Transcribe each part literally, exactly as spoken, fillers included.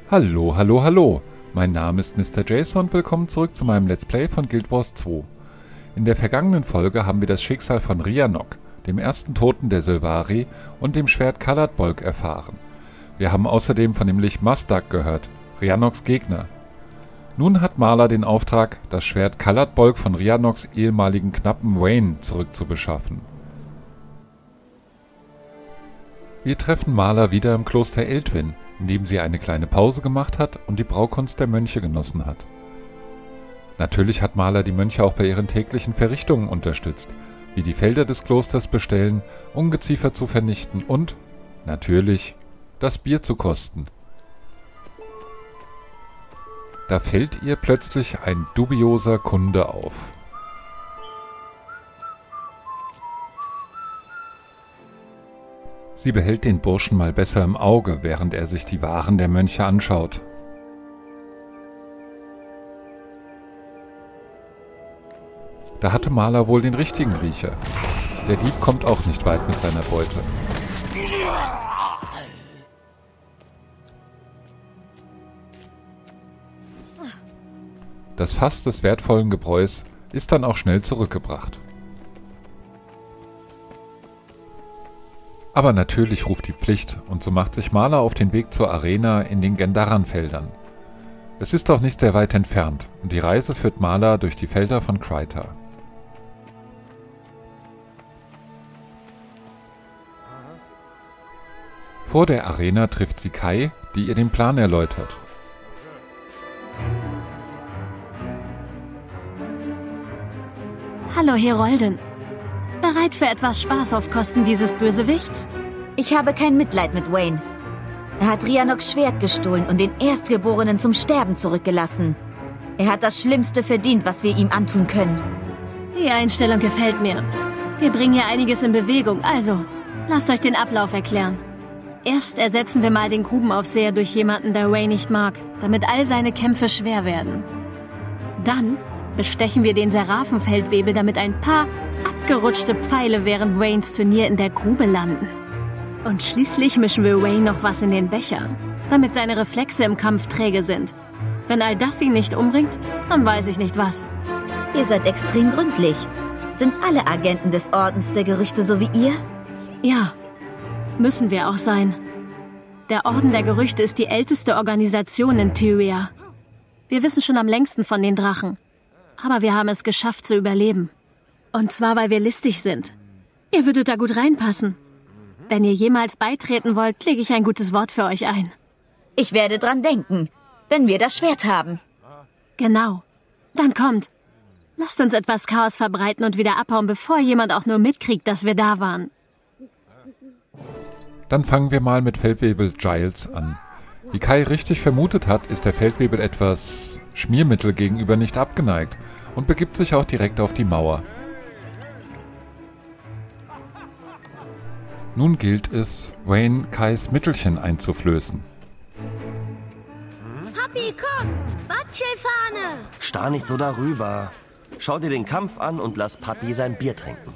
Hallo, hallo, hallo. Mein Name ist Mister Jason und willkommen zurück zu meinem Let's Play von Guild Wars zwei. In der vergangenen Folge haben wir das Schicksal von Rhiannoc, dem ersten Toten der Sylvari, und dem Schwert Colored Bolg erfahren. Wir haben außerdem von dem Lich Mazdak gehört, Rhiannocs Gegner. Nun hat Marla den Auftrag, das Schwert Colored Bolg von Rhiannocs ehemaligen Knappen Wayne zurückzubeschaffen. Wir treffen Marla wieder im Kloster Elltwin, in dem sie eine kleine Pause gemacht hat und die Braukunst der Mönche genossen hat. Natürlich hat Marla die Mönche auch bei ihren täglichen Verrichtungen unterstützt, wie die Felder des Klosters bestellen, Ungeziefer zu vernichten und, natürlich, das Bier zu kosten. Da fällt ihr plötzlich ein dubioser Kunde auf. Sie behält den Burschen mal besser im Auge, während er sich die Waren der Mönche anschaut. Da hatte Marla wohl den richtigen Riecher. Der Dieb kommt auch nicht weit mit seiner Beute. Das Fass des wertvollen Gebräus ist dann auch schnell zurückgebracht. Aber natürlich ruft die Pflicht, und so macht sich Marla auf den Weg zur Arena in den Gendaran-Feldern. Es ist auch nicht sehr weit entfernt, und die Reise führt Marla durch die Felder von Kryta. Vor der Arena trifft sie Kai, die ihr den Plan erläutert. Hallo Herolden. Bereit für etwas Spaß auf Kosten dieses Bösewichts? Ich habe kein Mitleid mit Wayne. Er hat Rhiannocs Schwert gestohlen und den Erstgeborenen zum Sterben zurückgelassen. Er hat das Schlimmste verdient, was wir ihm antun können. Die Einstellung gefällt mir. Wir bringen hier einiges in Bewegung, also lasst euch den Ablauf erklären. Erst ersetzen wir mal den Grubenaufseher durch jemanden, der Wayne nicht mag, damit all seine Kämpfe schwer werden. Dann bestechen wir den Seraphenfeldwebel, damit ein paar abgerutschte Pfeile während Waynes Turnier in der Grube landen. Und schließlich mischen wir Wayne noch was in den Becher, damit seine Reflexe im Kampf träge sind. Wenn all das ihn nicht umbringt, dann weiß ich nicht was. Ihr seid extrem gründlich. Sind alle Agenten des Ordens der Gerüchte so wie ihr? Ja, müssen wir auch sein. Der Orden der Gerüchte ist die älteste Organisation in Tyria. Wir wissen schon am längsten von den Drachen. Aber wir haben es geschafft zu überleben. Und zwar, weil wir listig sind. Ihr würdet da gut reinpassen. Wenn ihr jemals beitreten wollt, lege ich ein gutes Wort für euch ein. Ich werde dran denken, wenn wir das Schwert haben. Genau. Dann kommt. Lasst uns etwas Chaos verbreiten und wieder abhauen, bevor jemand auch nur mitkriegt, dass wir da waren. Dann fangen wir mal mit Feldwebel Giles an. Wie Kai richtig vermutet hat, ist der Feldwebel etwas Schmiermittel gegenüber nicht abgeneigt und begibt sich auch direkt auf die Mauer. Nun gilt es, Wayne Kais Mittelchen einzuflößen. Papi, komm! Watschelfahne! Starr nicht so darüber. Schau dir den Kampf an und lass Papi sein Bier trinken.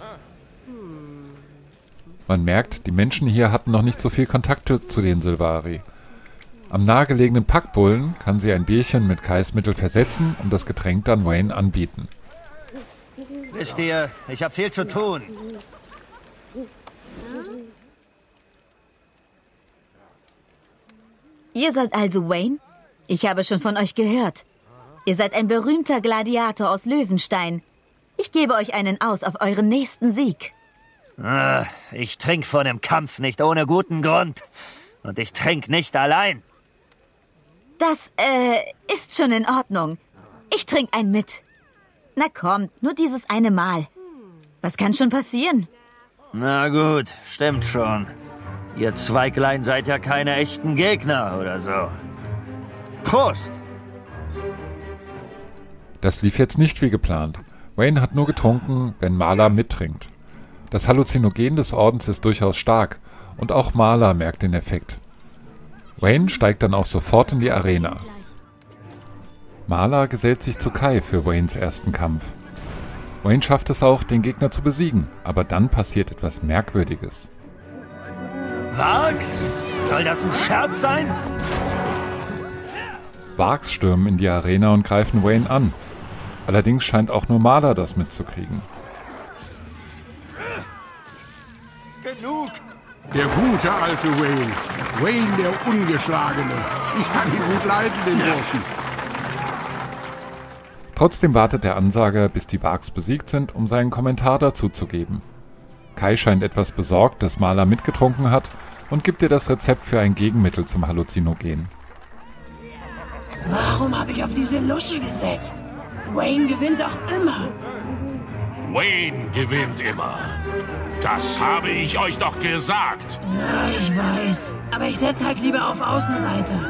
Man merkt, die Menschen hier hatten noch nicht so viel Kontakt zu den Sylvari. Am nahegelegenen Packbullen kann sie ein Bierchen mit Kais Mittel versetzen und das Getränk dann Wayne anbieten. Wisst ihr, ich habe viel zu tun. Ihr seid also Wayne? Ich habe schon von euch gehört. Ihr seid ein berühmter Gladiator aus Löwenstein. Ich gebe euch einen aus auf euren nächsten Sieg. Ah, ich trinke vor dem Kampf nicht ohne guten Grund. Und ich trinke nicht allein. Das, äh, ist schon in Ordnung. Ich trinke einen mit. Na kommt, nur dieses eine Mal. Was kann schon passieren? Na gut, stimmt schon. Ihr Zweiglein seid ja keine echten Gegner oder so. Prost! Das lief jetzt nicht wie geplant. Wayne hat nur getrunken, wenn Marla mittrinkt. Das Halluzinogen des Ordens ist durchaus stark und auch Marla merkt den Effekt. Wayne steigt dann auch sofort in die Arena. Marla gesellt sich zu Kai für Waynes ersten Kampf. Wayne schafft es auch, den Gegner zu besiegen, aber dann passiert etwas Merkwürdiges. Wargs? Soll das ein Scherz sein? Varks stürmen in die Arena und greifen Wayne an. Allerdings scheint auch nur Marla das mitzukriegen. Genug! Der gute alte Wayne. Wayne der Ungeschlagene. Ich kann ihn gut leiden, den Burschen. Trotzdem wartet der Ansager, bis die Varks besiegt sind, um seinen Kommentar dazu zu geben. Kai scheint etwas besorgt, dass Marla mitgetrunken hat, und gibt ihr das Rezept für ein Gegenmittel zum Halluzinogen. Warum habe ich auf diese Lusche gesetzt? Wayne gewinnt doch immer. Wayne gewinnt immer. Das habe ich euch doch gesagt. Ja, ich weiß. Aber ich setze halt lieber auf Außenseite.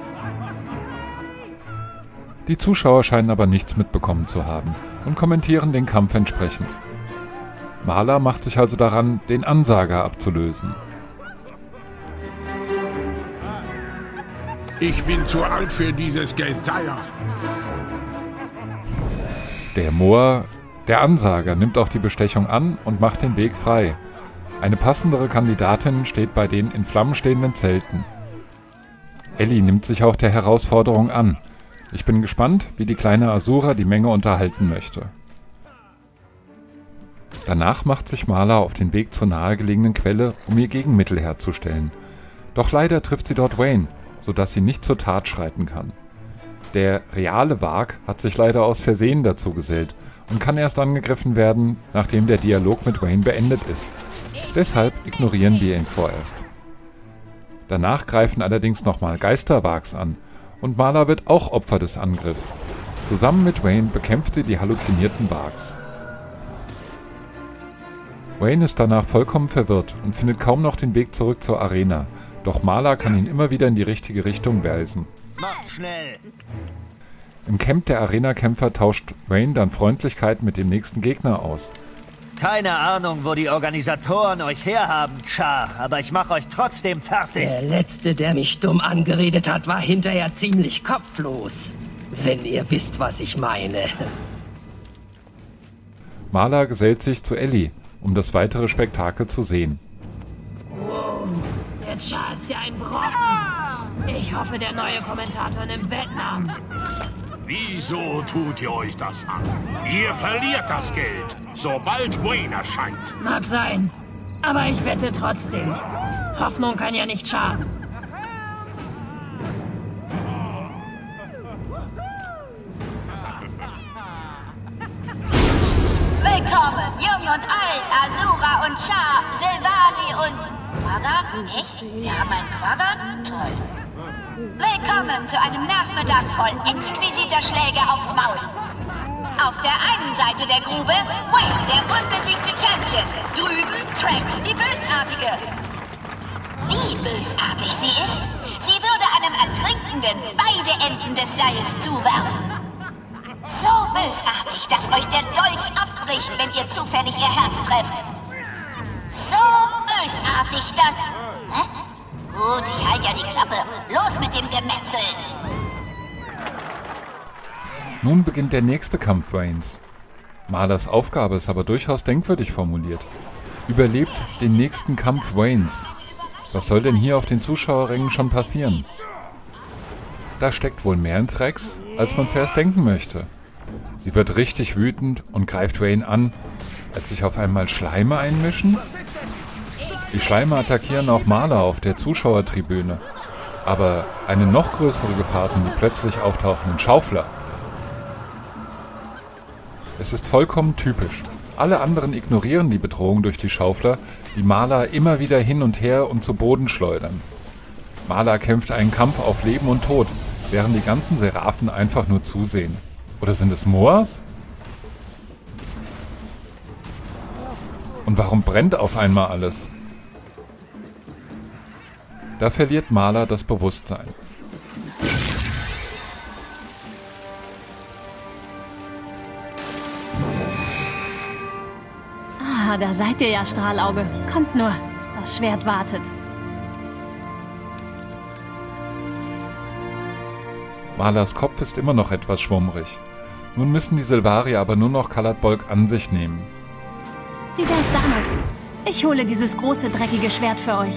Die Zuschauer scheinen aber nichts mitbekommen zu haben und kommentieren den Kampf entsprechend. Marla macht sich also daran, den Ansager abzulösen. Ich bin zu alt für dieses Geseier. Der Moor, der Ansager, nimmt auch die Bestechung an und macht den Weg frei. Eine passendere Kandidatin steht bei den in Flammen stehenden Zelten. Ellie nimmt sich auch der Herausforderung an. Ich bin gespannt, wie die kleine Asura die Menge unterhalten möchte. Danach macht sich Marla auf den Weg zur nahegelegenen Quelle, um ihr Gegenmittel herzustellen. Doch leider trifft sie dort Wayne, sodass sie nicht zur Tat schreiten kann. Der reale Varg hat sich leider aus Versehen dazu gesellt und kann erst angegriffen werden, nachdem der Dialog mit Wayne beendet ist. Deshalb ignorieren wir ihn vorerst. Danach greifen allerdings nochmal Geister-Vargs an und Marla wird auch Opfer des Angriffs. Zusammen mit Wayne bekämpft sie die halluzinierten Vargs. Wayne ist danach vollkommen verwirrt und findet kaum noch den Weg zurück zur Arena, doch Marla kann ihn immer wieder in die richtige Richtung weisen. Macht schnell! Im Camp der Arena-Kämpfer tauscht Wayne dann Freundlichkeit mit dem nächsten Gegner aus. Keine Ahnung, wo die Organisatoren euch herhaben, Char, aber ich mache euch trotzdem fertig. Der Letzte, der mich dumm angeredet hat, war hinterher ziemlich kopflos. Wenn ihr wisst, was ich meine. Marla gesellt sich zu Ellie, um das weitere Spektakel zu sehen. Wow, der Char ist ja ein Brocken. Ich hoffe, der neue Kommentator nimmt Wettnahmen. Wieso tut ihr euch das an? Ihr verliert das Geld, sobald Wayne erscheint. Mag sein, aber ich wette trotzdem. Hoffnung kann ja nicht schaden. Willkommen, jung und alt, Asura und Char, Sylvari und... Quaggan? Echt? Wir haben einen Quaggan? Toll. Willkommen zu einem Nachmittag voll exquisiter Schläge aufs Maul. Auf der einen Seite der Grube, Wayne, der unbesiegte Champion. Drüben, Trank, die Bösartige. Wie bösartig sie ist? Sie würde einem Ertrinkenden beide Enden des Seils zuwerfen. So bösartig, dass euch der Dolch abbricht, wenn ihr zufällig ihr Herz trefft. So bösartig, dass... Hä? Gut, ich halte ja die Klappe. Los mit dem Gemetzel! Nun beginnt der nächste Kampf Waynes. Marlas Aufgabe ist aber durchaus denkwürdig formuliert. Überlebt den nächsten Kampf Waynes. Was soll denn hier auf den Zuschauerrängen schon passieren? Da steckt wohl mehr in Trex, als man zuerst denken möchte. Sie wird richtig wütend und greift Wayne an, als sich auf einmal Schleime einmischen. Die Schleime attackieren auch Marla auf der Zuschauertribüne. Aber eine noch größere Gefahr sind die plötzlich auftauchenden Schaufler. Es ist vollkommen typisch. Alle anderen ignorieren die Bedrohung durch die Schaufler, die Marla immer wieder hin und her und zu Boden schleudern. Marla kämpft einen Kampf auf Leben und Tod, während die ganzen Seraphen einfach nur zusehen. Oder sind es Moas? Und warum brennt auf einmal alles? Da verliert Marla das Bewusstsein. Ah, da seid ihr ja, Strahlauge. Kommt nur, das Schwert wartet. Marlas Kopf ist immer noch etwas schwummrig. Nun müssen die Sylvari aber nur noch Kalat Bolg an sich nehmen. Wie wär's damit? Ich hole dieses große, dreckige Schwert für euch.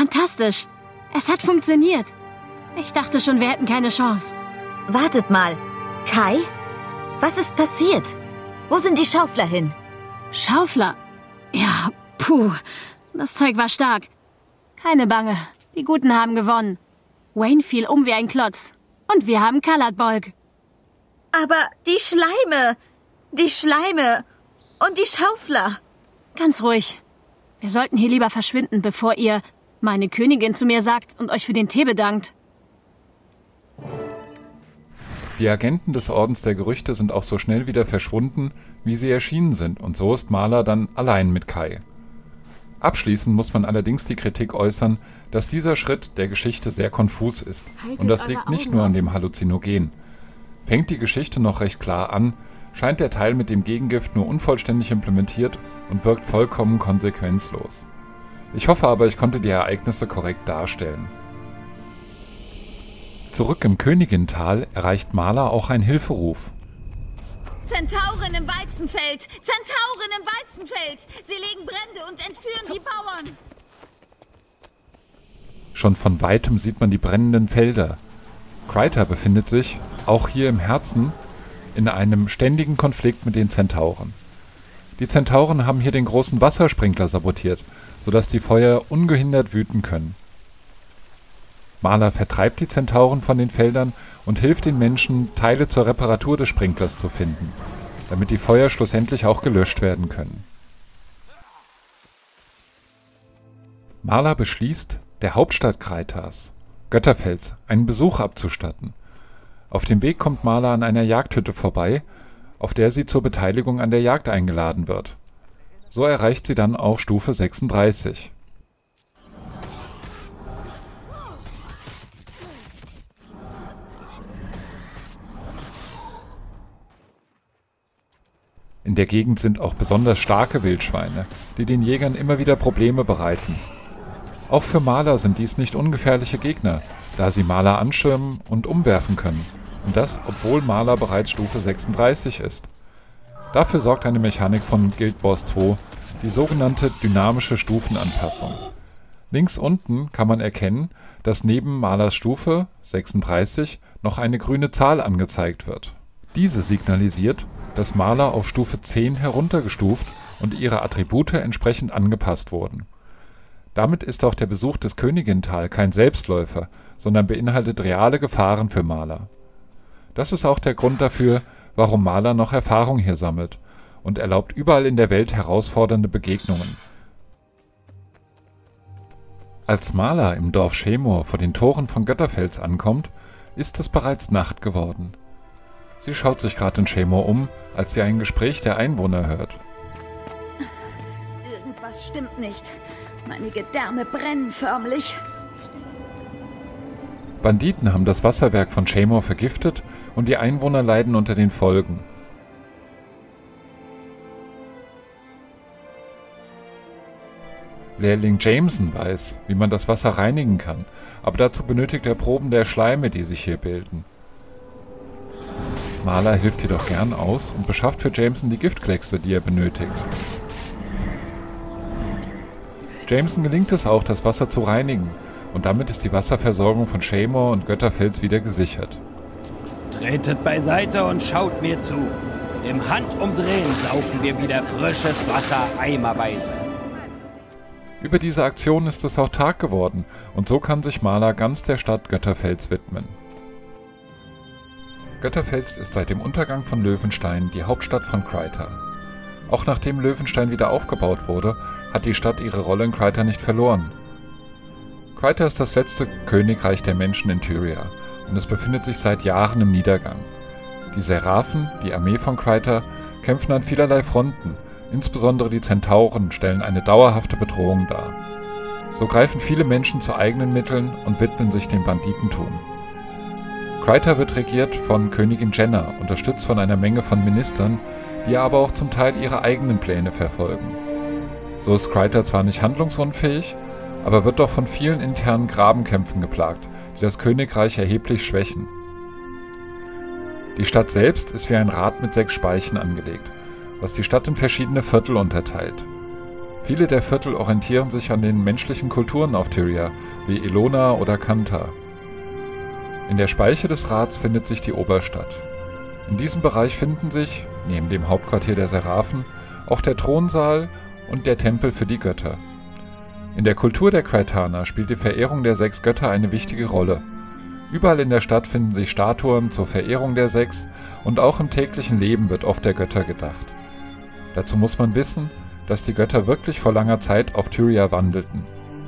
Fantastisch. Es hat funktioniert. Ich dachte schon, wir hätten keine Chance. Wartet mal. Kai? Was ist passiert? Wo sind die Schaufler hin? Schaufler? Ja, puh. Das Zeug war stark. Keine Bange. Die Guten haben gewonnen. Wayne fiel um wie ein Klotz. Und wir haben Colored Bolg. Aber die Schleime. Die Schleime. Und die Schaufler. Ganz ruhig. Wir sollten hier lieber verschwinden, bevor ihr meine Königin zu mir sagt und euch für den Tee bedankt. Die Agenten des Ordens der Gerüchte sind auch so schnell wieder verschwunden, wie sie erschienen sind, und so ist Marla dann allein mit Kai. Abschließend muss man allerdings die Kritik äußern, dass dieser Schritt der Geschichte sehr konfus ist. Und das liegt nicht nur an dem Halluzinogen. Fängt die Geschichte noch recht klar an, scheint der Teil mit dem Gegengift nur unvollständig implementiert und wirkt vollkommen konsequenzlos. Ich hoffe aber, ich konnte die Ereignisse korrekt darstellen. Zurück im Königintal erreicht Marla auch ein Hilferuf. Zentauren im Weizenfeld! Zentauren im Weizenfeld! Sie legen Brände und entführen die Bauern! Schon von weitem sieht man die brennenden Felder. Kryta befindet sich, auch hier im Herzen, in einem ständigen Konflikt mit den Zentauren. Die Zentauren haben hier den großen Wassersprinkler sabotiert, sodass die Feuer ungehindert wüten können. Marla vertreibt die Zentauren von den Feldern und hilft den Menschen, Teile zur Reparatur des Sprinklers zu finden, damit die Feuer schlussendlich auch gelöscht werden können. Marla beschließt, der Hauptstadt Krytas, Götterfels, einen Besuch abzustatten. Auf dem Weg kommt Marla an einer Jagdhütte vorbei, auf der sie zur Beteiligung an der Jagd eingeladen wird. So erreicht sie dann auch Stufe sechsunddreißig. In der Gegend sind auch besonders starke Wildschweine, die den Jägern immer wieder Probleme bereiten. Auch für Marla sind dies nicht ungefährliche Gegner, da sie Marla anschirmen und umwerfen können. Und das, obwohl Marla bereits Stufe sechsunddreißig ist. Dafür sorgt eine Mechanik von Guild Wars zwei, die sogenannte dynamische Stufenanpassung. Links unten kann man erkennen, dass neben Marlas Stufe sechsunddreißig noch eine grüne Zahl angezeigt wird. Diese signalisiert, dass Marla auf Stufe zehn heruntergestuft und ihre Attribute entsprechend angepasst wurden. Damit ist auch der Besuch des Königintal kein Selbstläufer, sondern beinhaltet reale Gefahren für Marla. Das ist auch der Grund dafür, warum Marla noch Erfahrung hier sammelt und erlaubt überall in der Welt herausfordernde Begegnungen. Als Marla im Dorf Shemor vor den Toren von Götterfels ankommt, ist es bereits Nacht geworden. Sie schaut sich gerade in Shemor um, als sie ein Gespräch der Einwohner hört. Irgendwas stimmt nicht. Meine Gedärme brennen förmlich. Banditen haben das Wasserwerk von Shemor vergiftet und die Einwohner leiden unter den Folgen. Lehrling Jameson weiß, wie man das Wasser reinigen kann, aber dazu benötigt er Proben der Schleime, die sich hier bilden. Marla hilft jedoch gern aus und beschafft für Jameson die Giftkleckse, die er benötigt. Jameson gelingt es auch, das Wasser zu reinigen, und damit ist die Wasserversorgung von Shemor und Götterfels wieder gesichert. Tretet beiseite und schaut mir zu. Im Handumdrehen saufen wir wieder frisches Wasser eimerweise. Über diese Aktion ist es auch Tag geworden, und so kann sich Marla ganz der Stadt Götterfels widmen. Götterfels ist seit dem Untergang von Löwenstein die Hauptstadt von Kryta. Auch nachdem Löwenstein wieder aufgebaut wurde, hat die Stadt ihre Rolle in Kryta nicht verloren. Kryta ist das letzte Königreich der Menschen in Tyria und es befindet sich seit Jahren im Niedergang. Die Seraphen, die Armee von Kryta, kämpfen an vielerlei Fronten, insbesondere die Zentauren stellen eine dauerhafte Bedrohung dar. So greifen viele Menschen zu eigenen Mitteln und widmen sich dem Banditentum. Kryta wird regiert von Königin Jenna, unterstützt von einer Menge von Ministern, die aber auch zum Teil ihre eigenen Pläne verfolgen. So ist Kryta zwar nicht handlungsunfähig, aber wird doch von vielen internen Grabenkämpfen geplagt, die das Königreich erheblich schwächen. Die Stadt selbst ist wie ein Rad mit sechs Speichen angelegt, was die Stadt in verschiedene Viertel unterteilt. Viele der Viertel orientieren sich an den menschlichen Kulturen auf Tyria, wie Elona oder Kanta. In der Speiche des Rats findet sich die Oberstadt. In diesem Bereich finden sich, neben dem Hauptquartier der Seraphen, auch der Thronsaal und der Tempel für die Götter. In der Kultur der Craetana spielt die Verehrung der sechs Götter eine wichtige Rolle. Überall in der Stadt finden sich Statuen zur Verehrung der sechs und auch im täglichen Leben wird oft der Götter gedacht. Dazu muss man wissen, dass die Götter wirklich vor langer Zeit auf Tyria wandelten.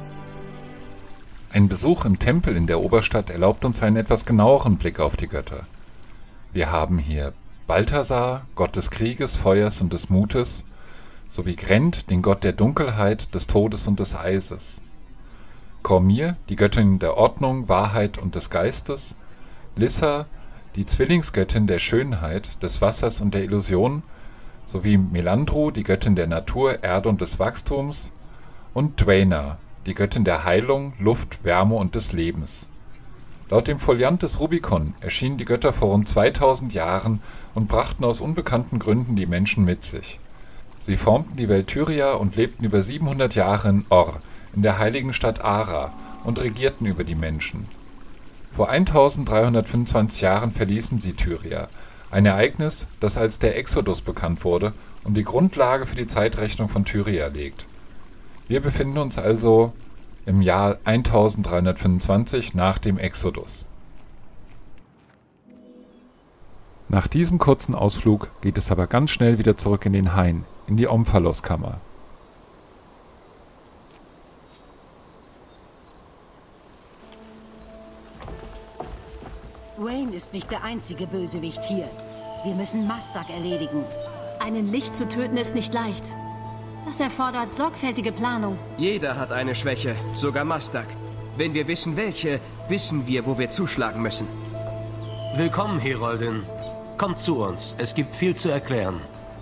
Ein Besuch im Tempel in der Oberstadt erlaubt uns einen etwas genaueren Blick auf die Götter. Wir haben hier Balthasar, Gott des Krieges, Feuers und des Mutes, sowie Grend, den Gott der Dunkelheit, des Todes und des Eises. Cormir, die Göttin der Ordnung, Wahrheit und des Geistes, Lissa, die Zwillingsgöttin der Schönheit, des Wassers und der Illusion, sowie Melandru, die Göttin der Natur, Erde und des Wachstums, und Dwaina, die Göttin der Heilung, Luft, Wärme und des Lebens. Laut dem Foliant des Rubicon erschienen die Götter vor rund zweitausend Jahren und brachten aus unbekannten Gründen die Menschen mit sich. Sie formten die Welt Tyria und lebten über siebenhundert Jahre in Or, in der heiligen Stadt Ara, und regierten über die Menschen. Vor eintausenddreihundertfünfundzwanzig Jahren verließen sie Tyria, ein Ereignis, das als der Exodus bekannt wurde und die Grundlage für die Zeitrechnung von Tyria legt. Wir befinden uns also im Jahr eintausenddreihundertfünfundzwanzig nach dem Exodus. Nach diesem kurzen Ausflug geht es aber ganz schnell wieder zurück in den Hain, in die Omphalos-Kammer. Wayne ist nicht der einzige Bösewicht hier. Wir müssen Mastak erledigen. Einen Licht zu töten ist nicht leicht. Das erfordert sorgfältige Planung. Jeder hat eine Schwäche, sogar Mastak. Wenn wir wissen, welche, wissen wir, wo wir zuschlagen müssen. Willkommen, Heroldin. Kommt zu uns. Es gibt viel zu erklären.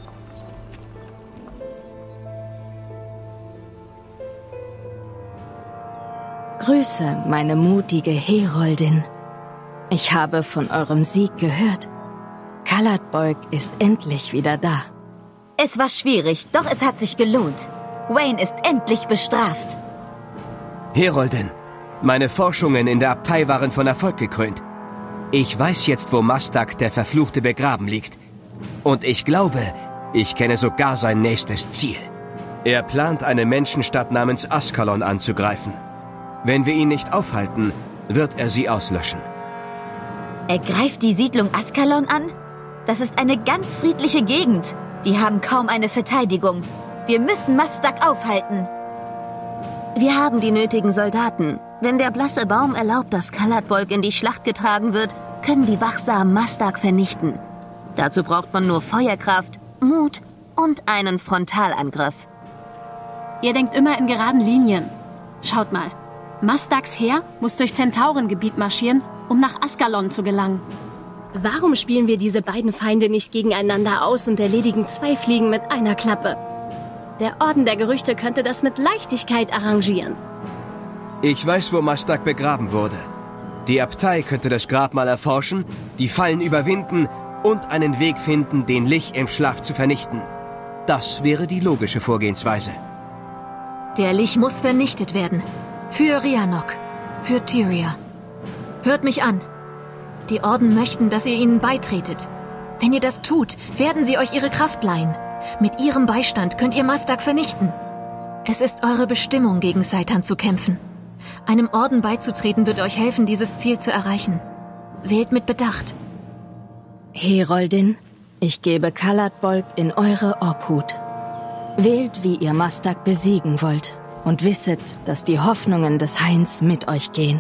Grüße, meine mutige Heroldin. Ich habe von eurem Sieg gehört. Caladbolg ist endlich wieder da. Es war schwierig, doch es hat sich gelohnt. Wayne ist endlich bestraft. Heroldin, meine Forschungen in der Abtei waren von Erfolg gekrönt. Ich weiß jetzt, wo Mastak, der Verfluchte, begraben liegt. Und ich glaube, ich kenne sogar sein nächstes Ziel. Er plant, eine Menschenstadt namens Askalon anzugreifen. Wenn wir ihn nicht aufhalten, wird er sie auslöschen. Er greift die Siedlung Askalon an? Das ist eine ganz friedliche Gegend. Die haben kaum eine Verteidigung. Wir müssen Mastak aufhalten. Wir haben die nötigen Soldaten. Wenn der blasse Baum erlaubt, dass Caladbolg in die Schlacht getragen wird, können die Wachsamen Mastak vernichten. Dazu braucht man nur Feuerkraft, Mut und einen Frontalangriff. Ihr denkt immer in geraden Linien. Schaut mal. Mastaks Heer muss durch Zentaurengebiet marschieren, um nach Askalon zu gelangen. Warum spielen wir diese beiden Feinde nicht gegeneinander aus und erledigen zwei Fliegen mit einer Klappe? Der Orden der Gerüchte könnte das mit Leichtigkeit arrangieren. Ich weiß, wo Mastak begraben wurde. Die Abtei könnte das Grabmal erforschen, die Fallen überwinden und einen Weg finden, den Lich im Schlaf zu vernichten. Das wäre die logische Vorgehensweise. Der Lich muss vernichtet werden. Für Rhiannoc. Für Tyria. Hört mich an. Die Orden möchten, dass ihr ihnen beitretet. Wenn ihr das tut, werden sie euch ihre Kraft leihen. Mit ihrem Beistand könnt ihr Mastak vernichten. Es ist eure Bestimmung, gegen Seitan zu kämpfen. Einem Orden beizutreten wird euch helfen, dieses Ziel zu erreichen. Wählt mit Bedacht. Heroldin, ich gebe Caladbolg in eure Obhut. Wählt, wie ihr Mastak besiegen wollt. Und wisset, dass die Hoffnungen des Hains mit euch gehen.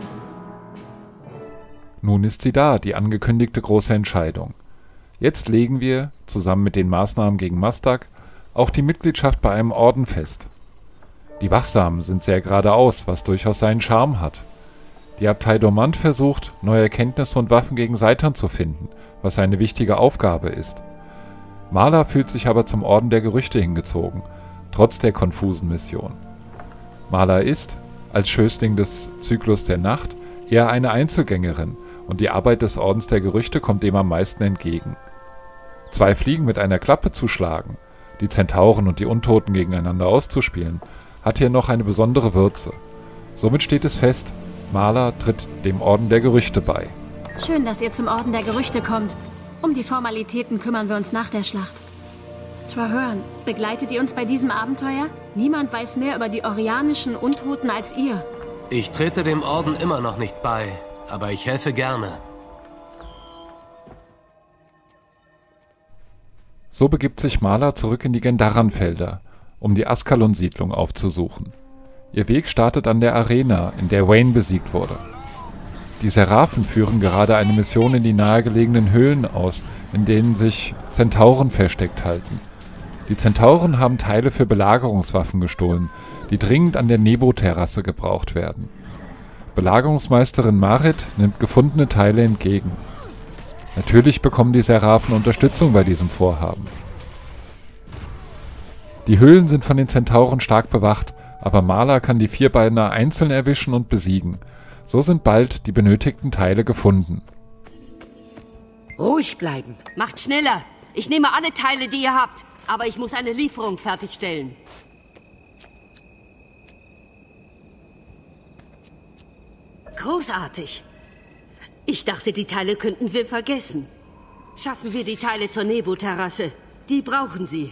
Nun ist sie da, die angekündigte große Entscheidung. Jetzt legen wir, zusammen mit den Maßnahmen gegen Mastak, auch die Mitgliedschaft bei einem Orden fest. Die Wachsamen sind sehr geradeaus, was durchaus seinen Charme hat. Die Abtei Dormant versucht, neue Erkenntnisse und Waffen gegen Seitan zu finden, was eine wichtige Aufgabe ist. Marla fühlt sich aber zum Orden der Gerüchte hingezogen, trotz der konfusen Mission. Marla ist, als Schößling des Zyklus der Nacht, eher eine Einzelgängerin und die Arbeit des Ordens der Gerüchte kommt dem am meisten entgegen. Zwei Fliegen mit einer Klappe zu schlagen, die Zentauren und die Untoten gegeneinander auszuspielen, hat hier noch eine besondere Würze. Somit steht es fest, Marla tritt dem Orden der Gerüchte bei. Schön, dass ihr zum Orden der Gerüchte kommt. Um die Formalitäten kümmern wir uns nach der Schlacht. Traherne, begleitet ihr uns bei diesem Abenteuer? Niemand weiß mehr über die orianischen Untoten als ihr. Ich trete dem Orden immer noch nicht bei, aber ich helfe gerne. So begibt sich Marla zurück in die Gendarran-Felder, um die Askalon-Siedlung aufzusuchen. Ihr Weg startet an der Arena, in der Wayne besiegt wurde. Die Seraphen führen gerade eine Mission in die nahegelegenen Höhlen aus, in denen sich Zentauren versteckt halten. Die Zentauren haben Teile für Belagerungswaffen gestohlen, die dringend an der Nebo-Terrasse gebraucht werden. Belagerungsmeisterin Marit nimmt gefundene Teile entgegen. Natürlich bekommen die Seraphen Unterstützung bei diesem Vorhaben. Die Höhlen sind von den Zentauren stark bewacht, aber Marla kann die Vierbeiner einzeln erwischen und besiegen. So sind bald die benötigten Teile gefunden. Ruhig bleiben. Macht schneller. Ich nehme alle Teile, die ihr habt. Aber ich muss eine Lieferung fertigstellen. Großartig. Ich dachte, die Teile könnten wir vergessen. Schaffen wir die Teile zur Nebo-Terrasse. Die brauchen sie.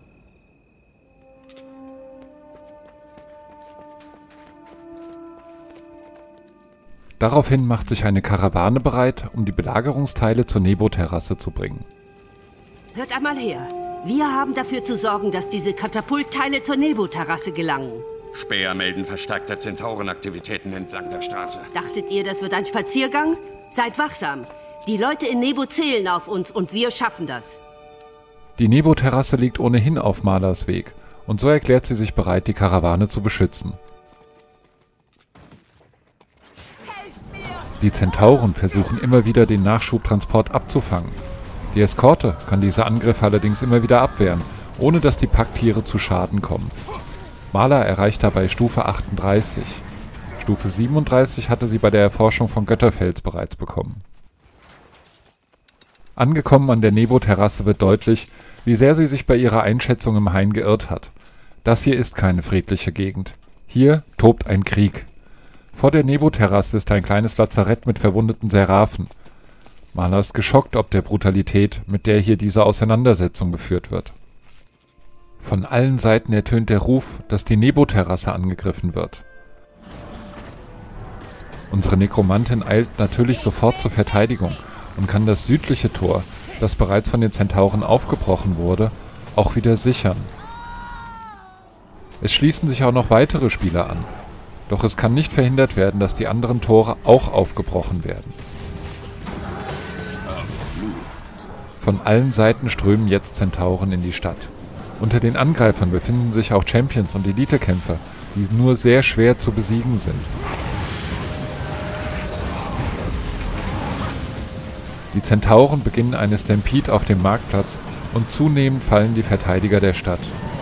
Daraufhin macht sich eine Karawane bereit, um die Belagerungsteile zur Nebo-Terrasse zu bringen. Hört einmal her. Wir haben dafür zu sorgen, dass diese Katapultteile zur Nebo-Terrasse gelangen. Späher melden verstärkte Zentaurenaktivitäten entlang der Straße. Dachtet ihr, das wird ein Spaziergang? Seid wachsam. Die Leute in Nebo zählen auf uns und wir schaffen das. Die Nebo-Terrasse liegt ohnehin auf Marlas Weg und so erklärt sie sich bereit, die Karawane zu beschützen. Die Zentauren versuchen immer wieder, den Nachschubtransport abzufangen. Die Eskorte kann diese Angriffe allerdings immer wieder abwehren, ohne dass die Packtiere zu Schaden kommen. Marla erreicht dabei Stufe achtunddreißig. Stufe siebenunddreißig hatte sie bei der Erforschung von Götterfels bereits bekommen. Angekommen an der Nebo-Terrasse wird deutlich, wie sehr sie sich bei ihrer Einschätzung im Hain geirrt hat. Das hier ist keine friedliche Gegend. Hier tobt ein Krieg. Vor der Nebo-Terrasse ist ein kleines Lazarett mit verwundeten Seraphen. Marla ist geschockt ob der Brutalität, mit der hier diese Auseinandersetzung geführt wird. Von allen Seiten ertönt der Ruf, dass die Nebo-Terrasse angegriffen wird. Unsere Nekromantin eilt natürlich sofort zur Verteidigung und kann das südliche Tor, das bereits von den Zentauren aufgebrochen wurde, auch wieder sichern. Es schließen sich auch noch weitere Spieler an, doch es kann nicht verhindert werden, dass die anderen Tore auch aufgebrochen werden. Von allen Seiten strömen jetzt Zentauren in die Stadt. Unter den Angreifern befinden sich auch Champions und Elitekämpfer, die nur sehr schwer zu besiegen sind. Die Zentauren beginnen eine Stampede auf dem Marktplatz und zunehmend fallen die Verteidiger der Stadt.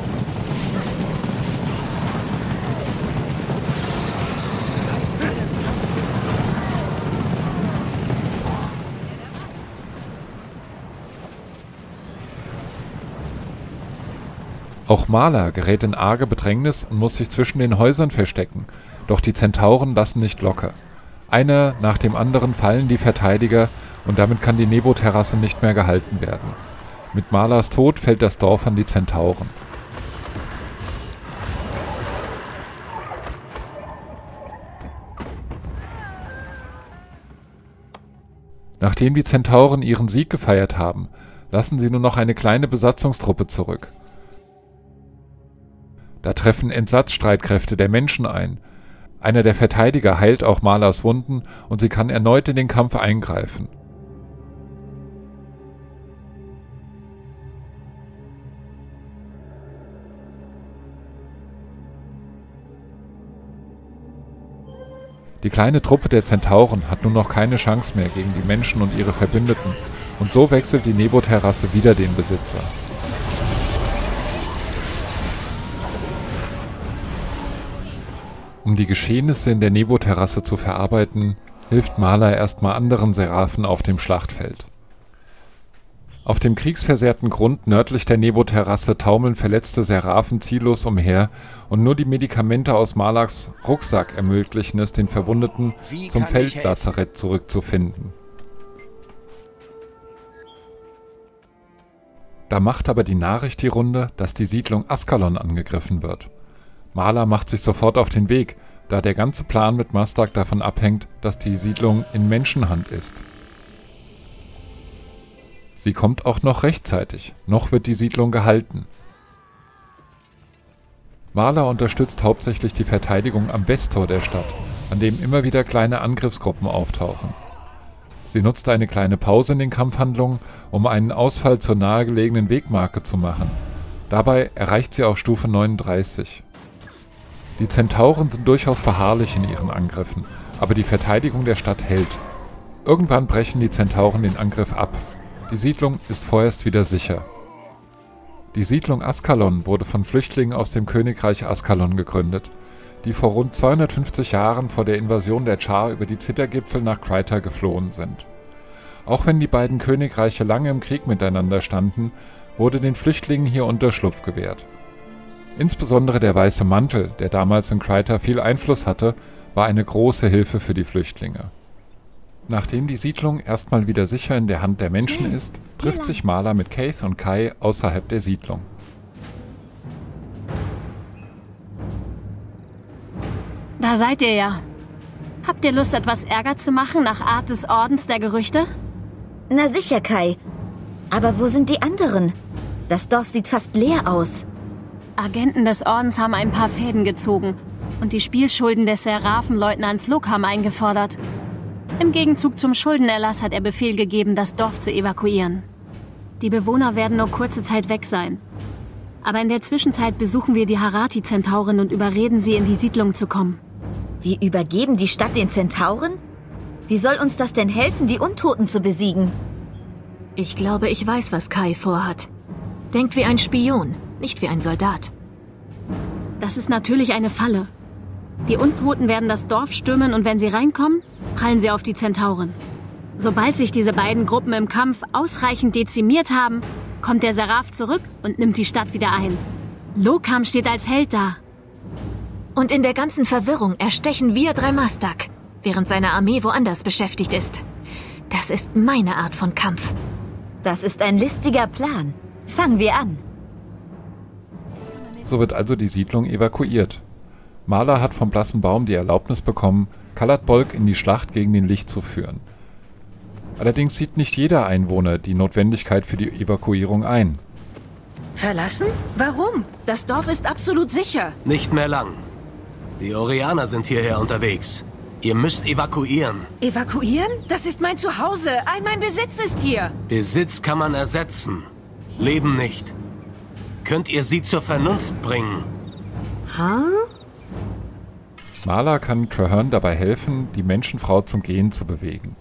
Auch Marla gerät in arge Bedrängnis und muss sich zwischen den Häusern verstecken, doch die Zentauren lassen nicht locker. Einer nach dem anderen fallen die Verteidiger und damit kann die Nebo-Terrasse nicht mehr gehalten werden. Mit Marlas Tod fällt das Dorf an die Zentauren. Nachdem die Zentauren ihren Sieg gefeiert haben, lassen sie nur noch eine kleine Besatzungstruppe zurück. Da treffen Entsatzstreitkräfte der Menschen ein. Einer der Verteidiger heilt auch Marlas Wunden und sie kann erneut in den Kampf eingreifen. Die kleine Truppe der Zentauren hat nun noch keine Chance mehr gegen die Menschen und ihre Verbündeten und so wechselt die Nebo-Terrasse wieder den Besitzer. Um die Geschehnisse in der Nebo-Terrasse zu verarbeiten, hilft Marla erstmal anderen Seraphen auf dem Schlachtfeld. Auf dem kriegsversehrten Grund nördlich der Nebo-Terrasse taumeln verletzte Seraphen ziellos umher und nur die Medikamente aus Malaks Rucksack ermöglichen es den Verwundeten, zum Feldlazarett zurückzufinden. Da macht aber die Nachricht die Runde, dass die Siedlung Askalon angegriffen wird. Marla macht sich sofort auf den Weg, da der ganze Plan mit Mastak davon abhängt, dass die Siedlung in Menschenhand ist. Sie kommt auch noch rechtzeitig, noch wird die Siedlung gehalten. Marla unterstützt hauptsächlich die Verteidigung am Westtor der Stadt, an dem immer wieder kleine Angriffsgruppen auftauchen. Sie nutzt eine kleine Pause in den Kampfhandlungen, um einen Ausfall zur nahegelegenen Wegmarke zu machen. Dabei erreicht sie auch Stufe neununddreißig. Die Zentauren sind durchaus beharrlich in ihren Angriffen, aber die Verteidigung der Stadt hält. Irgendwann brechen die Zentauren den Angriff ab. Die Siedlung ist vorerst wieder sicher. Die Siedlung Askalon wurde von Flüchtlingen aus dem Königreich Askalon gegründet, die vor rund zweihundertfünfzig Jahren vor der Invasion der Char über die Zittergipfel nach Kryta geflohen sind. Auch wenn die beiden Königreiche lange im Krieg miteinander standen, wurde den Flüchtlingen hier Unterschlupf gewährt. Insbesondere der Weiße Mantel, der damals in Kryta viel Einfluss hatte, war eine große Hilfe für die Flüchtlinge. Nachdem die Siedlung erstmal wieder sicher in der Hand der Menschen ist, trifft sich Marla mit Keith und Kai außerhalb der Siedlung. Da seid ihr ja. Habt ihr Lust, etwas Ärger zu machen nach Art des Ordens der Gerüchte? Na sicher, Kai. Aber wo sind die anderen? Das Dorf sieht fast leer aus. Agenten des Ordens haben ein paar Fäden gezogen und die Spielschulden des Seraphenleutnants Lokam eingefordert. Im Gegenzug zum Schuldenerlass hat er Befehl gegeben, das Dorf zu evakuieren. Die Bewohner werden nur kurze Zeit weg sein. Aber in der Zwischenzeit besuchen wir die Harati-Zentauren und überreden sie, in die Siedlung zu kommen. Wir übergeben die Stadt den Zentauren? Wie soll uns das denn helfen, die Untoten zu besiegen? Ich glaube, ich weiß, was Kai vorhat. Denkt wie ein Spion, nicht wie ein Soldat. Das ist natürlich eine Falle. Die Untoten werden das Dorf stürmen und wenn sie reinkommen, prallen sie auf die Zentauren. Sobald sich diese beiden Gruppen im Kampf ausreichend dezimiert haben, kommt der Seraph zurück und nimmt die Stadt wieder ein. Lokam steht als Held da. Und in der ganzen Verwirrung erstechen wir drei Mastak, während seine Armee woanders beschäftigt ist. Das ist meine Art von Kampf. Das ist ein listiger Plan. Fangen wir an. So wird also die Siedlung evakuiert. Marla hat vom Blassen Baum die Erlaubnis bekommen, Kalat Bolg in die Schlacht gegen den Licht zu führen. Allerdings sieht nicht jeder Einwohner die Notwendigkeit für die Evakuierung ein. Verlassen? Warum? Das Dorf ist absolut sicher. Nicht mehr lang. Die Orianer sind hierher unterwegs. Ihr müsst evakuieren. Evakuieren? Das ist mein Zuhause. All mein Besitz ist hier. Besitz kann man ersetzen. Leben nicht. Könnt ihr sie zur Vernunft bringen? Ha? Marla kann Traherne dabei helfen, die Menschenfrau zum Gehen zu bewegen.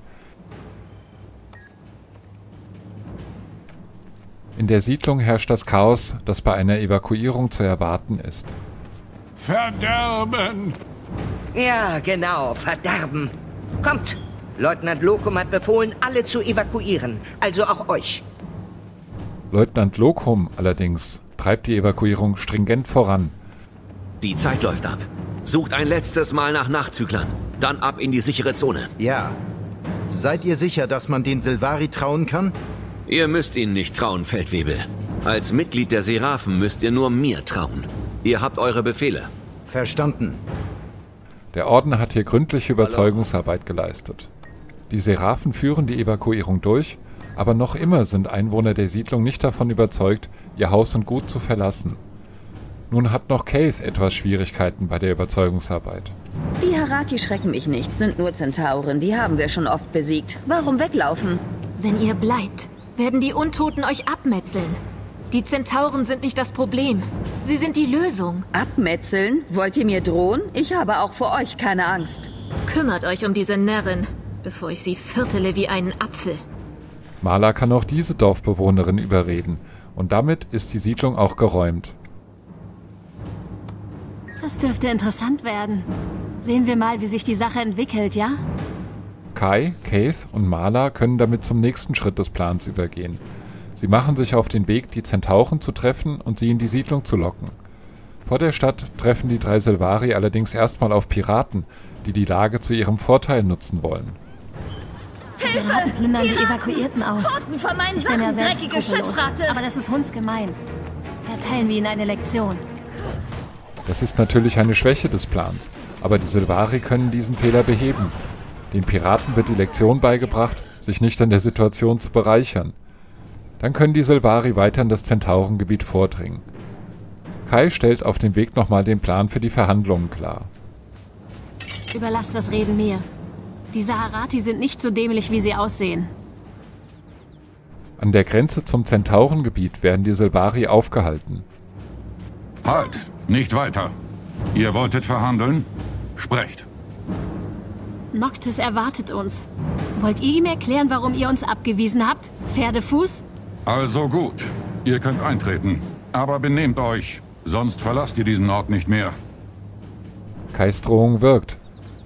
In der Siedlung herrscht das Chaos, das bei einer Evakuierung zu erwarten ist. Verderben! Ja, genau, Verderben. Kommt! Leutnant Lokum hat befohlen, alle zu evakuieren, also auch euch. Leutnant Lokum allerdings treibt die Evakuierung stringent voran. Die Zeit läuft ab. Sucht ein letztes Mal nach Nachzüglern. Dann ab in die sichere Zone. Ja. Seid ihr sicher, dass man den Sylvari trauen kann? Ihr müsst ihnen nicht trauen, Feldwebel. Als Mitglied der Seraphen müsst ihr nur mir trauen. Ihr habt eure Befehle. Verstanden. Der Orden hat hier gründliche Überzeugungsarbeit geleistet. Die Seraphen führen die Evakuierung durch, aber noch immer sind Einwohner der Siedlung nicht davon überzeugt, ihr Haus und Gut zu verlassen. Nun hat noch Keith etwas Schwierigkeiten bei der Überzeugungsarbeit. Die Harati schrecken mich nicht, sind nur Zentauren, die haben wir schon oft besiegt. Warum weglaufen? Wenn ihr bleibt, werden die Untoten euch abmetzeln. Die Zentauren sind nicht das Problem. Sie sind die Lösung. Abmetzeln? Wollt ihr mir drohen? Ich habe auch vor euch keine Angst. Kümmert euch um diese Närrin, bevor ich sie viertele wie einen Apfel. Marla kann auch diese Dorfbewohnerin überreden. Und damit ist die Siedlung auch geräumt. Das dürfte interessant werden. Sehen wir mal, wie sich die Sache entwickelt, ja? Kai, Keith und Marla können damit zum nächsten Schritt des Plans übergehen. Sie machen sich auf den Weg, die Zentauren zu treffen und sie in die Siedlung zu locken. Vor der Stadt treffen die drei Sylvari allerdings erstmal auf Piraten, die die Lage zu ihrem Vorteil nutzen wollen. Die Piraten plündern die Evakuierten aus. Pfoten von meinen Ich bin ja Sachen, selbst dreckige skrupellos, Schiffsratte! aber das ist hundsgemein. Erteilen wir ihnen eine Lektion. Das ist natürlich eine Schwäche des Plans, aber die Sylvari können diesen Fehler beheben. Den Piraten wird die Lektion beigebracht, sich nicht an der Situation zu bereichern. Dann können die Sylvari weiter in das Zentaurengebiet vordringen. Kai stellt auf dem Weg nochmal den Plan für die Verhandlungen klar. Überlasst das Reden mir. Die Saharati sind nicht so dämlich, wie sie aussehen. An der Grenze zum Zentaurengebiet werden die Sylvari aufgehalten. Halt! Nicht weiter! Ihr wolltet verhandeln? Sprecht! Noctis erwartet uns. Wollt ihr ihm erklären, warum ihr uns abgewiesen habt? Pferdefuß? Also gut. Ihr könnt eintreten. Aber benehmt euch, sonst verlasst ihr diesen Ort nicht mehr. Kais Drohung wirkt.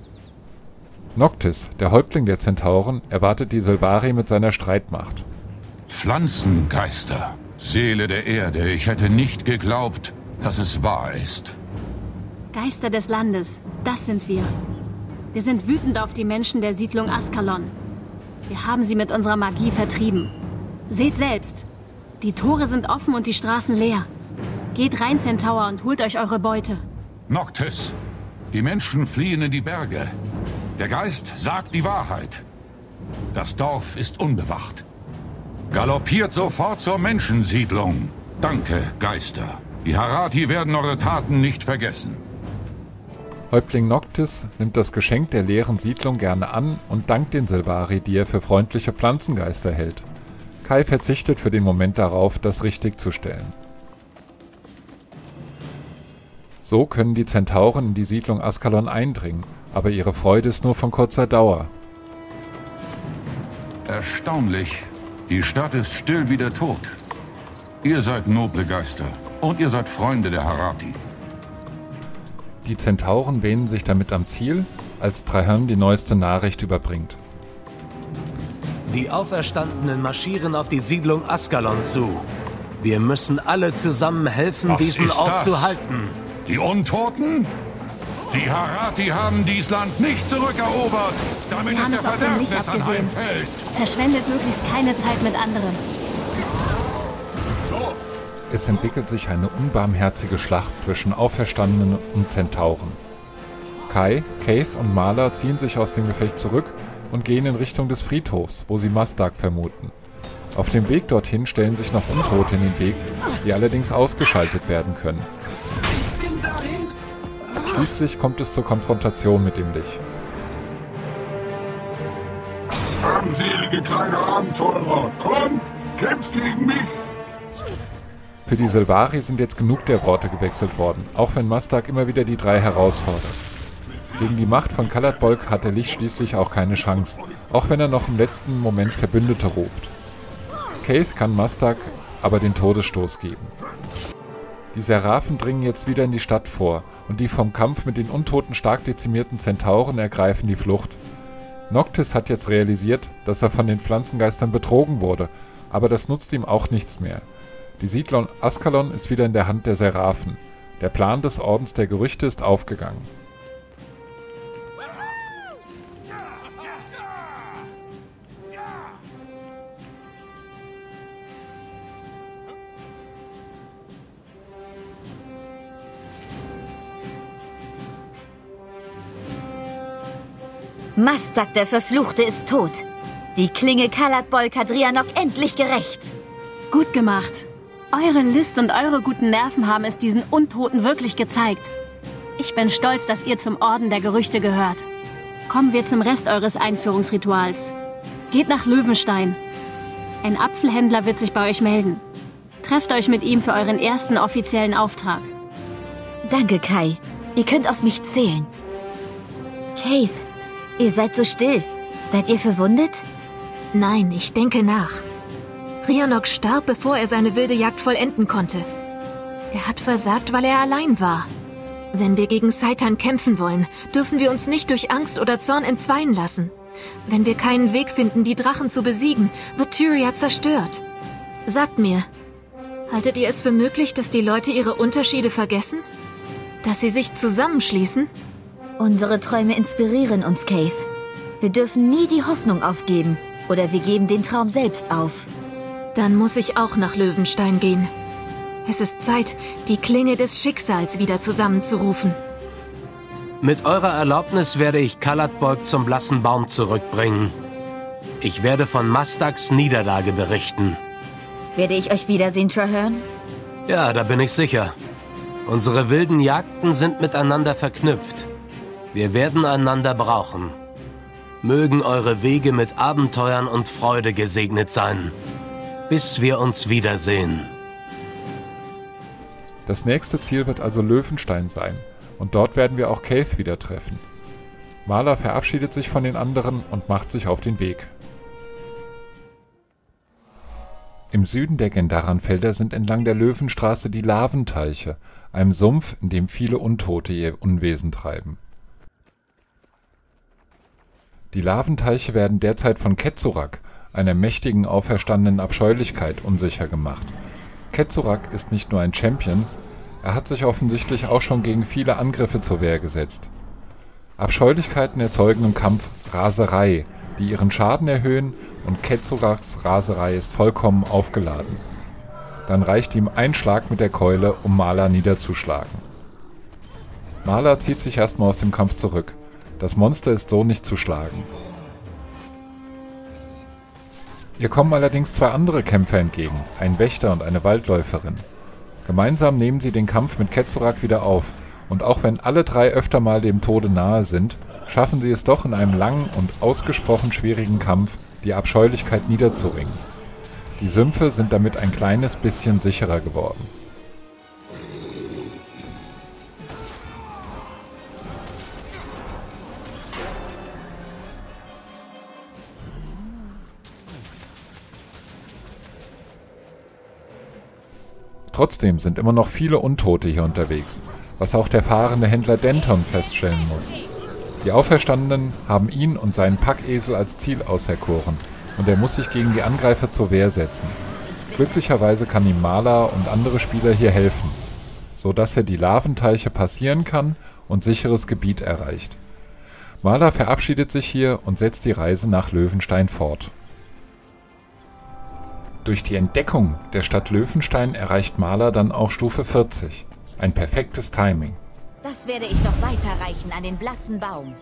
Noctis, der Häuptling der Zentauren, erwartet die Sylvari mit seiner Streitmacht. Pflanzengeister, Seele der Erde, ich hätte nicht geglaubt, dass es wahr ist. Geister des Landes, das sind wir. Wir sind wütend auf die Menschen der Siedlung Askalon. Wir haben sie mit unserer Magie vertrieben. Seht selbst, die Tore sind offen und die Straßen leer. Geht rein, Centaur, und holt euch eure Beute. Noctis, die Menschen fliehen in die Berge. Der Geist sagt die Wahrheit. Das Dorf ist unbewacht. Galoppiert sofort zur Menschensiedlung. Danke, Geister. Die Harati werden eure Taten nicht vergessen. Häuptling Noctis nimmt das Geschenk der leeren Siedlung gerne an und dankt den Sylvari, die er für freundliche Pflanzengeister hält. Kai verzichtet für den Moment darauf, das richtigzustellen. So können die Zentauren in die Siedlung Askalon eindringen, aber ihre Freude ist nur von kurzer Dauer. Erstaunlich. Die Stadt ist still wie der Tod. Ihr seid noble Geister und ihr seid Freunde der Harati. Die Zentauren wähnen sich damit am Ziel, als Trahan die neueste Nachricht überbringt. Die Auferstandenen marschieren auf die Siedlung Askalon zu. Wir müssen alle zusammen helfen, Was diesen ist Ort das? zu halten. Die Untoten? Die Harati haben dies Land nicht zurückerobert, damit Wir haben es es der auf dem Licht Verderbnis abgesehen. anheimfällt. Verschwendet möglichst keine Zeit mit anderen. Es entwickelt sich eine unbarmherzige Schlacht zwischen Auferstandenen und Zentauren. Kai, Keith und Marla ziehen sich aus dem Gefecht zurück und gehen in Richtung des Friedhofs, wo sie Mastak vermuten. Auf dem Weg dorthin stellen sich noch Untote in den Weg, die allerdings ausgeschaltet werden können. Schließlich kommt es zur Konfrontation mit dem Lich. Armselige kleine Abenteurer, kommt, kämpft gegen mich! Für die Sylvari sind jetzt genug der Worte gewechselt worden, auch wenn Mastak immer wieder die drei herausfordert. Gegen die Macht von Callad Bolg hat der Lich schließlich auch keine Chance, auch wenn er noch im letzten Moment Verbündete ruft. Keith kann Mastak aber den Todesstoß geben. Die Seraphen dringen jetzt wieder in die Stadt vor und die vom Kampf mit den Untoten stark dezimierten Zentauren ergreifen die Flucht. Noctis hat jetzt realisiert, dass er von den Pflanzengeistern betrogen wurde, aber das nutzt ihm auch nichts mehr. Die Siedlung Askalon ist wieder in der Hand der Seraphen. Der Plan des Ordens der Gerüchte ist aufgegangen. Mastak, der Verfluchte, ist tot. Die Klinge Callad Bolg hat Rhiannoc endlich gerecht. Gut gemacht. Eure List und eure guten Nerven haben es diesen Untoten wirklich gezeigt. Ich bin stolz, dass ihr zum Orden der Gerüchte gehört. Kommen wir zum Rest eures Einführungsrituals. Geht nach Löwenstein. Ein Apfelhändler wird sich bei euch melden. Trefft euch mit ihm für euren ersten offiziellen Auftrag. Danke, Kai. Ihr könnt auf mich zählen. Keith, ihr seid so still. Seid ihr verwundet? Nein, ich denke nach. Rhiannoc starb, bevor er seine wilde Jagd vollenden konnte. Er hat versagt, weil er allein war. Wenn wir gegen Seitan kämpfen wollen, dürfen wir uns nicht durch Angst oder Zorn entzweien lassen. Wenn wir keinen Weg finden, die Drachen zu besiegen, wird Tyria zerstört. Sagt mir, haltet ihr es für möglich, dass die Leute ihre Unterschiede vergessen? Dass sie sich zusammenschließen? Unsere Träume inspirieren uns, Keith. Wir dürfen nie die Hoffnung aufgeben. Oder wir geben den Traum selbst auf. Dann muss ich auch nach Löwenstein gehen. Es ist Zeit, die Klinge des Schicksals wieder zusammenzurufen. Mit eurer Erlaubnis werde ich Kaladbolk zum blassen Baum zurückbringen. Ich werde von Mastaks Niederlage berichten. Werde ich euch wiedersehen, Traherne? Ja, da bin ich sicher. Unsere wilden Jagden sind miteinander verknüpft. Wir werden einander brauchen. Mögen eure Wege mit Abenteuern und Freude gesegnet sein. Bis wir uns wiedersehen. Das nächste Ziel wird also Löwenstein sein. Und dort werden wir auch Keith wieder treffen. Marla verabschiedet sich von den anderen und macht sich auf den Weg. Im Süden der Gendaran-Felder sind entlang der Löwenstraße die Laventeiche, einem Sumpf, in dem viele Untote ihr Unwesen treiben. Die Laventeiche werden derzeit von Ketzurak, einer mächtigen auferstandenen Abscheulichkeit, unsicher gemacht. Ketzurak ist nicht nur ein Champion, er hat sich offensichtlich auch schon gegen viele Angriffe zur Wehr gesetzt. Abscheulichkeiten erzeugen im Kampf Raserei, die ihren Schaden erhöhen, und Ketzuraks Raserei ist vollkommen aufgeladen. Dann reicht ihm ein Schlag mit der Keule, um Marla niederzuschlagen. Marla zieht sich erstmal aus dem Kampf zurück. Das Monster ist so nicht zu schlagen. Ihr kommen allerdings zwei andere Kämpfer entgegen, ein Wächter und eine Waldläuferin. Gemeinsam nehmen sie den Kampf mit Ketzurak wieder auf, und auch wenn alle drei öfter mal dem Tode nahe sind, schaffen sie es doch in einem langen und ausgesprochen schwierigen Kampf, die Abscheulichkeit niederzuringen. Die Sümpfe sind damit ein kleines bisschen sicherer geworden. Trotzdem sind immer noch viele Untote hier unterwegs, was auch der fahrende Händler Denton feststellen muss. Die Auferstandenen haben ihn und seinen Packesel als Ziel auserkoren, und er muss sich gegen die Angreifer zur Wehr setzen. Glücklicherweise kann ihm Marla und andere Spieler hier helfen, so dass er die Laventeiche passieren kann und sicheres Gebiet erreicht. Marla verabschiedet sich hier und setzt die Reise nach Löwenstein fort. Durch die Entdeckung der Stadt Löwenstein erreicht Marla dann auch Stufe vierzig. Ein perfektes Timing. Das werde ich noch weiterreichen an den blassen Baum.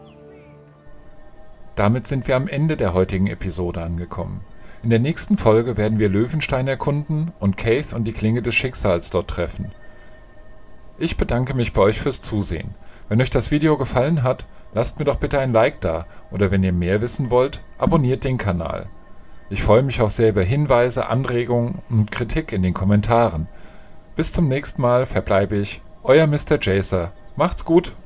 Damit sind wir am Ende der heutigen Episode angekommen. In der nächsten Folge werden wir Löwenstein erkunden und Keith und die Klinge des Schicksals dort treffen. Ich bedanke mich bei euch fürs Zusehen. Wenn euch das Video gefallen hat, lasst mir doch bitte ein Like da, oder wenn ihr mehr wissen wollt, abonniert den Kanal. Ich freue mich auch sehr über Hinweise, Anregungen und Kritik in den Kommentaren. Bis zum nächsten Mal verbleibe ich, euer Mister Jacer. Macht's gut!